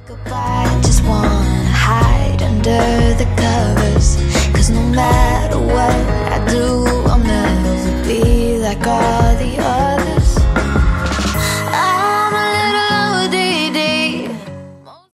I just wanna hide under the covers, 'cause no matter what I do, I'll never be like all